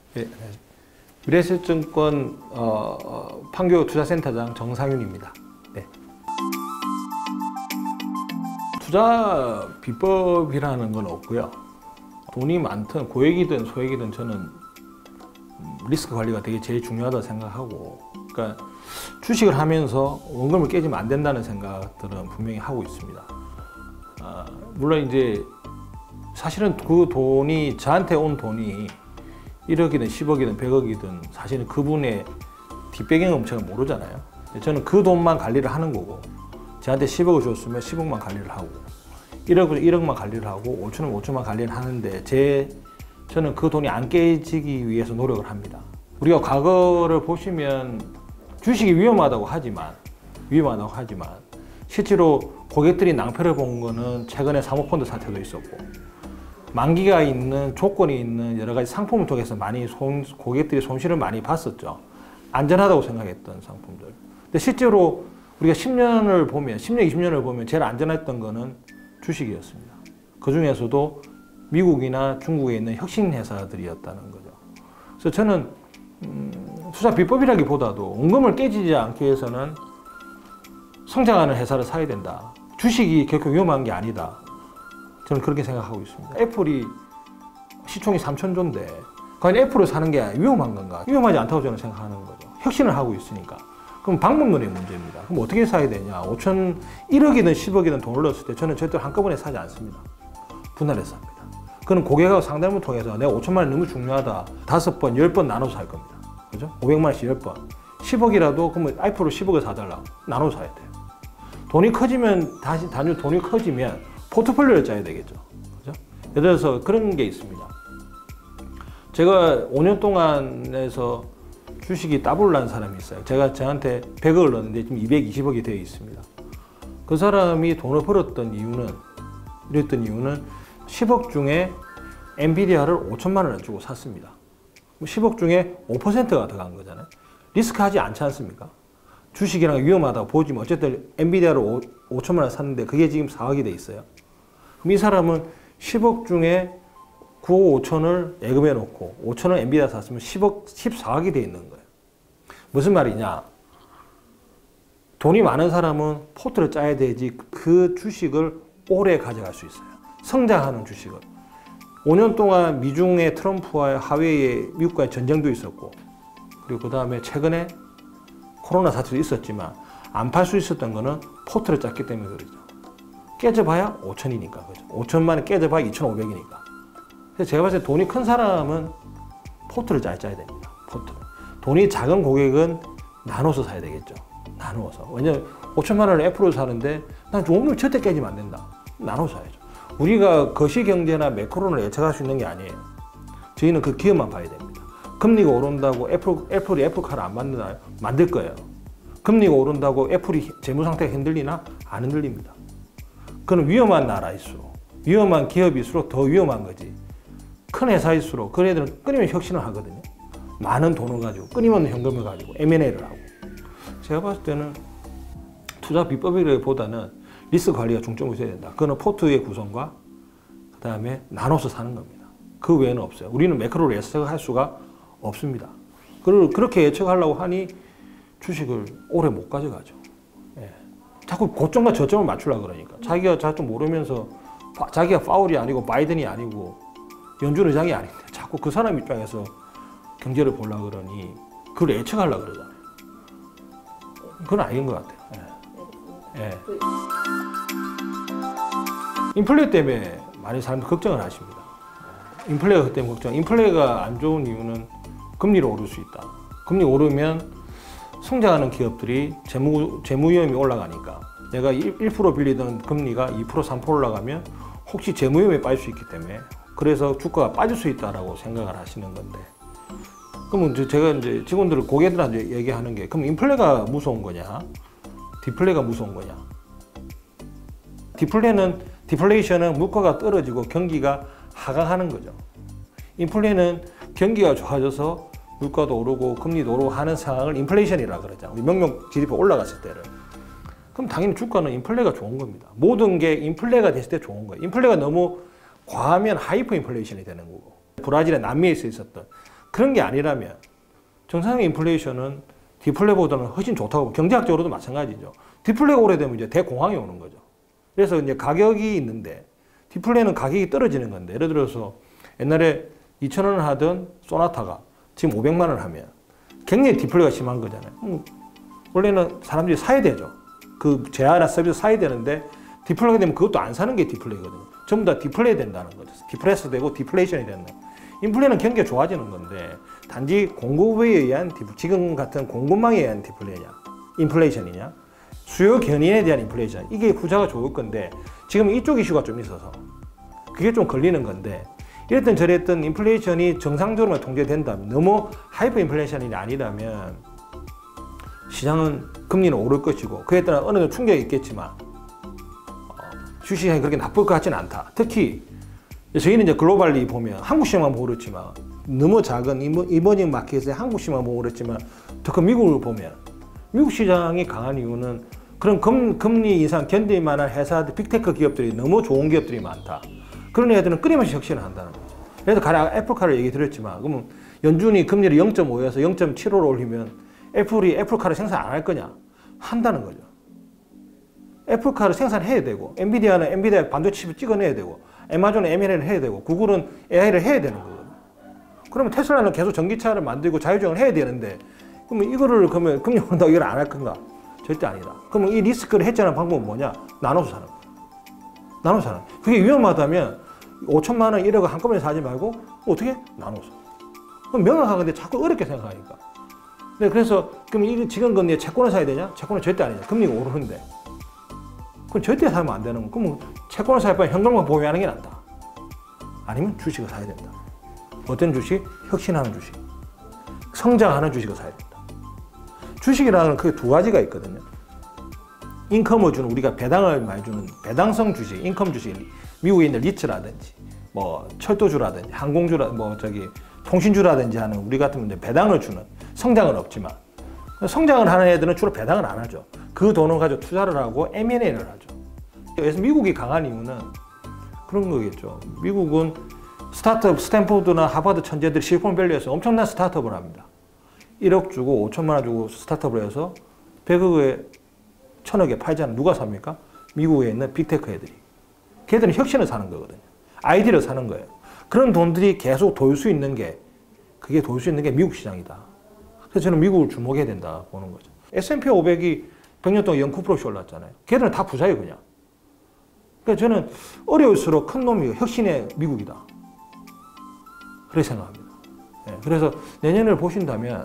네, 미래에셋증권 판교 투자센터장 정상윤입니다. 네. 투자 비법이라는 건 없고요. 돈이 많든 고액이든 소액이든 저는 리스크 관리가 되게 제일 중요하다고 생각하고, 그러니까 주식을 하면서 원금을 깨지면 안 된다는 생각들은 분명히 하고 있습니다. 물론 이제 사실은 그 돈이, 저한테 온 돈이 1억이든 10억이든 100억이든 사실은 그분의 뒷배경은 제가 모르잖아요. 저는 그 돈만 관리를 하는 거고, 저한테 10억을 줬으면 10억만 관리를 하고, 1억만 관리를 하고, 5천은 5천만 관리를 하는데, 저는 그 돈이 안 깨지기 위해서 노력을 합니다. 우리가 과거를 보시면 주식이 위험하다고 하지만 실제로 고객들이 낭패를 본 거는 최근에 사모펀드 사태도 있었고, 만기가 있는, 조건이 있는 여러 가지 상품을 통해서 많이 고객들이 손실을 많이 봤었죠. 안전하다고 생각했던 상품들. 근데 실제로 우리가 10년, 20년을 보면 제일 안전했던 거는 주식이었습니다. 그 중에서도 미국이나 중국에 있는 혁신 회사들이었다는 거죠. 그래서 저는 투자 비법이라기보다도 원금을 깨지지 않기 위해서는 성장하는 회사를 사야 된다. 주식이 결코 위험한 게 아니다. 저는 그렇게 생각하고 있습니다. 애플이 시총이 3천조인데 과연 애플을 사는 게 위험한 건가? 위험하지 않다고 저는 생각하는 거죠. 혁신을 하고 있으니까. 그럼 방법론의 문제입니다. 그럼 어떻게 사야 되냐? 1억이든 10억이든 돈을 넣었을 때 저는 절대로 한꺼번에 사지 않습니다. 분할해서 삽니다. 그는 고객하고 상담을 통해서 내가 5천만 원 너무 중요하다. 5번, 10번 나눠서 살 겁니다. 그죠? 500만 원씩 10번. 10억이라도 그러면 애플을 10억을 사달라고. 나눠서 사야 돼요. 돈이 커지면, 돈이 커지면 포트폴리오를 짜야 되겠죠. 그죠? 예를 들어서 그런 게 있습니다. 제가 5년 동안 해서 주식이 더블 난 사람이 있어요. 저한테 100억을 넣었는데 지금 220억이 되어 있습니다. 그 사람이 돈을 벌었던 이유는 10억 중에 엔비디아를 5천만 원을 주고 샀습니다. 10억 중에 5%가 들어간 거잖아요. 리스크 하지 않지 않습니까? 주식이랑 위험하다고 보지만 어쨌든 엔비디아를 5천만 원 샀는데 그게 지금 4억이 돼 있어요. 그럼 이 사람은 10억 중에 9억 5천을 예금해 놓고 5천을 엔비디아 샀으면 14억이 돼 있는 거예요. 무슨 말이냐? 돈이 많은 사람은 포트를 짜야 되지 그 주식을 오래 가져갈 수 있어요. 성장하는 주식을. 5년 동안 미중의 트럼프와의 하웨이의 미국과의 전쟁도 있었고, 그리고 그 다음에 최근에 코로나 사태도 있었지만 안 팔 수 있었던 거는 포트를 짰기 때문에 그러죠. 깨져봐야 5천이니까. 그죠? 5천만 원 깨져봐야 2,500이니까. 그래서 제가 봤을 때 돈이 큰 사람은 포트를 짜야 됩니다. 포트를. 돈이 작은 고객은 나눠서 사야 되겠죠. 나누어서. 왜냐면 5천만 원을 애플을 사는데 난 오늘 절대 깨지면 안 된다. 나눠서 사야죠. 우리가 거시경제나 매크로를 예측할 수 있는 게 아니에요. 저희는 그 기업만 봐야 됩니다. 금리가 오른다고 애플이 애플카를 안 만드나요? 만들 거예요. 금리가 오른다고 애플이 재무 상태가 흔들리나? 안 흔들립니다. 그건 위험한 나라일수록, 위험한 기업일수록 더 위험한 거지. 큰 회사일수록 그 애들은 끊임없이 혁신을 하거든요. 많은 돈을 가지고, 끊임없는 현금을 가지고 M&A를 하고. 제가 봤을 때는 투자 비법이라기보다는 리스크 관리가 중점을 있어야 된다. 그거는 포트의 구성과 그 다음에 나눠서 사는 겁니다. 그 외에는 없어요. 우리는 매크로를 예측할 수가 없습니다. 그렇게 예측하려고 하니 주식을 오래 못 가져가죠. 예. 자꾸 고점과 저점을 맞추려고 그러니까. 자기가 자꾸 모르면서 자기가 파울이 아니고 바이든이 아니고 연준 의장이 아닌데 자꾸 그 사람 입장에서 경제를 보려고 그러니 그걸 예측하려고 그러잖아요. 그건 아닌 것 같아요. 예. 예. 인플레 때문에 많은 사람들이 걱정을 하십니다. 인플레가 때문에 걱정. 인플레가 안 좋은 이유는 금리로 오를 수 있다. 금리 오르면 성장하는 기업들이 재무 위험이 올라가니까 내가 1% 빌리던 금리가 2%, 3% 올라가면 혹시 재무 위험에 빠질 수 있기 때문에 그래서 주가가 빠질 수 있다라고 생각을 하시는 건데, 그러면 제가 이제 직원들, 고객들한테 얘기하는 게, 그럼 인플레가 무서운 거냐? 디플레가 무서운 거냐? 디플레이션은 물가가 떨어지고 경기가 하강하는 거죠. 인플레는 경기가 좋아져서 물가도 오르고 금리도 오르고 하는 상황을 인플레이션이라고 그러죠. 우리 명목 GDP 올라갔을 때를. 그럼 당연히 주가는 인플레가 좋은 겁니다. 모든 게 인플레가 됐을 때 좋은 거예요. 인플레가 너무 과하면 하이퍼 인플레이션이 되는 거고, 브라질의 남미에서 있었던 그런 게 아니라면 정상적인 인플레이션은 디플레보다는 훨씬 좋다고, 경제학적으로도 마찬가지죠. 디플레가 오래되면 이제 대공황이 오는 거죠. 그래서 이제 가격이 있는데 디플레는 가격이 떨어지는 건데, 예를 들어서 옛날에 2,000원 하던 소나타가 지금 500만 원 하면 굉장히 디플레가 심한 거잖아요. 원래는 사람들이 사야 되죠. 그 제한이나 서비스 사야 되는데 디플레가 되면 그것도 안 사는 게 디플레거든요. 전부 다 디플레이 된다는 거죠. 디프레스 되고 디플레이션이 된다. 인플레는 경기가 좋아지는 건데 단지 공급에 의한 지금 같은 공급망에 의한 디플레이냐, 인플레이션이냐, 수요 견인에 대한 인플레이션, 이게 후자가 좋을 건데 지금 이쪽 이슈가 좀 있어서 그게 좀 걸리는 건데, 이랬든 저랬든 인플레이션이 정상적으로만 통제된다면, 너무 하이퍼 인플레이션이 아니라면 시장은 금리는 오를 것이고 그에 따라 어느 정도 충격이 있겠지만 주식시장이 그렇게 나쁠 것 같지는 않다. 특히 저희는 이제 글로벌리 보면 한국 시장만 보고 그렇지만, 너무 작은 이머징 마켓의 한국 시장만 보고 그렇지만 더 큰 미국을 보면 미국 시장이 강한 이유는 그런 금리 인상 견딜 만한 회사들, 빅테크 기업들이 너무 좋은 기업들이 많다. 그런 애들은 끊임없이 혁신을 한다는 거죠. 그래서 가령 애플카를 얘기 드렸지만, 그러면 연준이 금리를 0.5에서 0.75로 올리면 애플이 애플카를 생산 안 할 거냐? 한다는 거죠. 애플카를 생산해야 되고, 엔비디아는 엔비디아 반도체 칩을 찍어내야 되고, 아마존은 M&A를 해야 되고, 구글은 AI를 해야 되는 거거든요. 그러면 테슬라는 계속 전기차를 만들고 자율주행을 해야 되는데, 그러면 이거를 그러면 금리 오른다고 이걸 안 할 건가? 절대 아니다. 그러면 이 리스크를 해소하는 방법은 뭐냐? 나눠서 사는 거예요. 나눠서 사는 거예요. 그게 위험하다면 5천만 원, 1억을 한꺼번에 사지 말고 어떻게? 나눠서. 그럼 명확하건데 자꾸 어렵게 생각하니까. 네, 그래서 그럼 이 지금 건데 채권을 사야 되냐? 채권은 절대 아니죠. 금리가 오르는데. 그럼 절대 사면 안 되는 거. 그러면 채권을 살 바에 현금만 보유하는 게 낫다. 아니면 주식을 사야 된다. 어떤 주식? 혁신하는 주식. 성장하는 주식을 사야 된다. 주식이라는 그게 두 가지가 있거든요. 인컴을 주는, 우리가 배당을 많이 주는 배당성 주식, 인컴 주식, 미국에 있는 리츠라든지, 뭐 철도주라든지, 항공주라든지, 통신주라든지 하는 우리 같으면 이제 배당을 주는, 성장은 없지만 성장을 하는 애들은 주로 배당을 안 하죠. 그 돈을 가지고 투자를 하고 M&A를 하죠. 그래서 미국이 강한 이유는 그런 거겠죠. 미국은 스타트업, 스탠포드나 하버드 천재들이 실리콘밸리에서 엄청난 스타트업을 합니다. 1억 주고 5천만 원 주고 스타트업을 해서 100억에 1000억에 팔잖아요. 누가 삽니까? 미국에 있는 빅테크 애들이. 걔들은 혁신을 사는 거거든요. 아이디어를 사는 거예요. 그런 돈들이 계속 돌 수 있는 게, 그게 돌 수 있는 게 미국 시장이다. 그래서 저는 미국을 주목해야 된다 보는 거죠. S&P 500이 100년 동안 0.9%씩 올랐잖아요. 걔들은 다 부자예요, 그냥. 그러니까 저는 어려울수록 큰 놈이 혁신의 미국이다. 그렇게 생각합니다. 네, 그래서 내년을 보신다면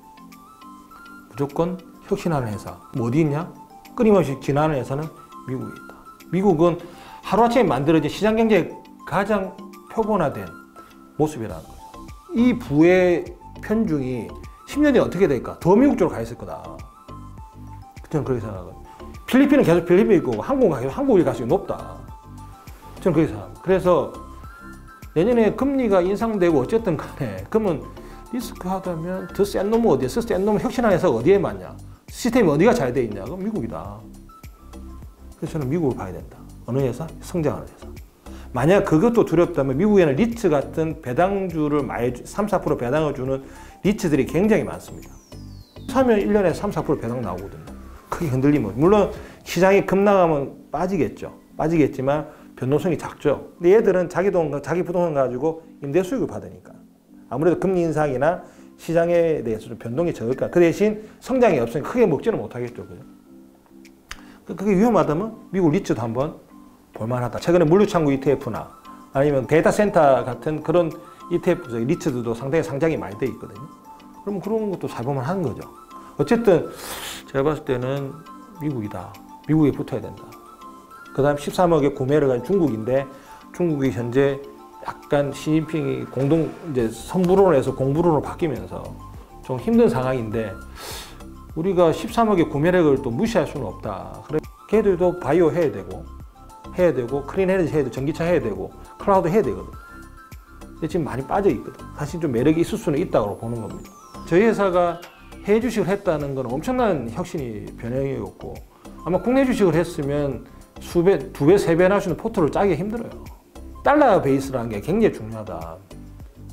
무조건 혁신하는 회사, 뭐 어디 있냐? 끊임없이 진화하는 회사는 미국에 있다. 미국은 하루아침에 만들어진 시장경제의 가장 표본화된 모습이라는 거죠. 이 부의 편중이 10년 뒤에 어떻게 될까? 더 미국 쪽으로 가 있을 거다. 저는 그렇게 생각하거든요. 필리핀은 계속 필리핀일 거고, 한국은 계속 한국일 가능성이 높다. 저는 그렇게 생각합니다. 그래서 내년에 금리가 인상되고 어쨌든 간에, 그러면 리스크하다면 더 센 놈은 어디에, 센 놈은 혁신하는 회사가 어디에 맞냐? 시스템이 어디가 잘 돼 있냐? 그럼 미국이다. 그래서 저는 미국을 봐야 된다. 어느 회사? 성장하는 회사. 만약 그것도 두렵다면 미국에는 리츠 같은 배당주를 많이 3, 4% 배당을 주는 리츠들이 굉장히 많습니다. 사면 1년에 3, 4% 배당 나오거든요. 크게 흔들리면. 물론 시장이 급락하면 빠지겠지만 변동성이 작죠. 근데 얘들은 자기 돈, 자기 부동산 가지고 임대 수익을 받으니까. 아무래도 금리 인상이나 시장에 대해서 좀 변동이 적을까. 그 대신 성장이 없으니까 크게 먹지는 못하겠죠. 그게 위험하다면 미국 리츠도 한번 볼만하다. 최근에 물류창고 ETF나 아니면 데이터 센터 같은 그런 ETF, 리츠들도 상당히 상장이 많이 돼 있거든요. 그럼 그런 것도 살볼만 하는 거죠. 어쨌든 제가 봤을 때는 미국이다. 미국에 붙어야 된다. 그 다음 13억의 구매를 간 중국인데, 중국이 현재 약간 시진핑이 이제 선불원에서 공불원으로 바뀌면서 좀 힘든 상황인데, 우리가 13억의 구매력을 또 무시할 수는 없다. 그래, 걔들도 바이오 해야 되고, 클린 에너지 해야 되고, 전기차 해야 되고, 클라우드 해야 되거든. 근데 지금 많이 빠져 있거든. 사실 좀 매력이 있을 수는 있다고 보는 겁니다. 저희 회사가 해외 주식을 했다는 건 엄청난 혁신이 변형이었고, 아마 국내 주식을 했으면 수배, 2배, 3배나 할 수 있는 포트를 짜기 힘들어요. 달러 베이스라는 게 굉장히 중요하다.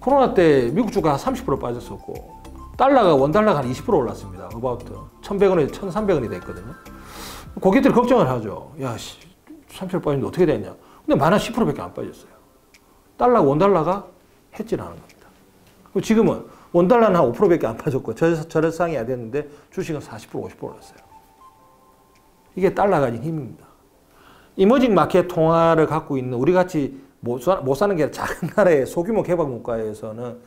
코로나 때 미국 주가 30% 빠졌었고 달러가 원달러가 한 20% 올랐습니다. 어바우트 1,100원에서 1,300원이 됐거든요. 고객들이 걱정을 하죠. 야, 30% 빠졌는데 어떻게 됐냐. 근데 만화 10%밖에 안 빠졌어요. 달러, 원달러가 해지를 하는 겁니다. 그리고 지금은 원달러는 한 5%밖에 안 빠졌고 저렴상이 안 됐는데 주식은 40%, 50% 올랐어요. 이게 달러 가진 힘입니다. 이머징 마켓 통화를 갖고 있는 우리같이 못 사는 게 아니라 작은 나라의 소규모 개발 국가에서는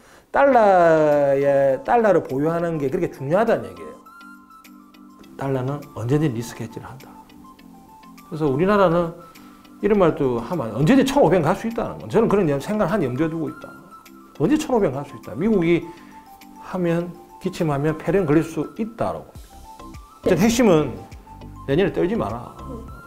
달러를 보유하는 게 그렇게 중요하다는 얘기예요. 달러는 언제든지 리스크 해지를 한다. 그래서 우리나라는 이런 말도 하면 언제든지 1,500 갈 수 있다는 건 저는 그런 생각을 한 염두에 두고 있다. 언제 1,500 갈 수 있다. 미국이 하면 기침하면 폐렴 걸릴 수 있다라고. 핵심은 내년에 떨지 마라.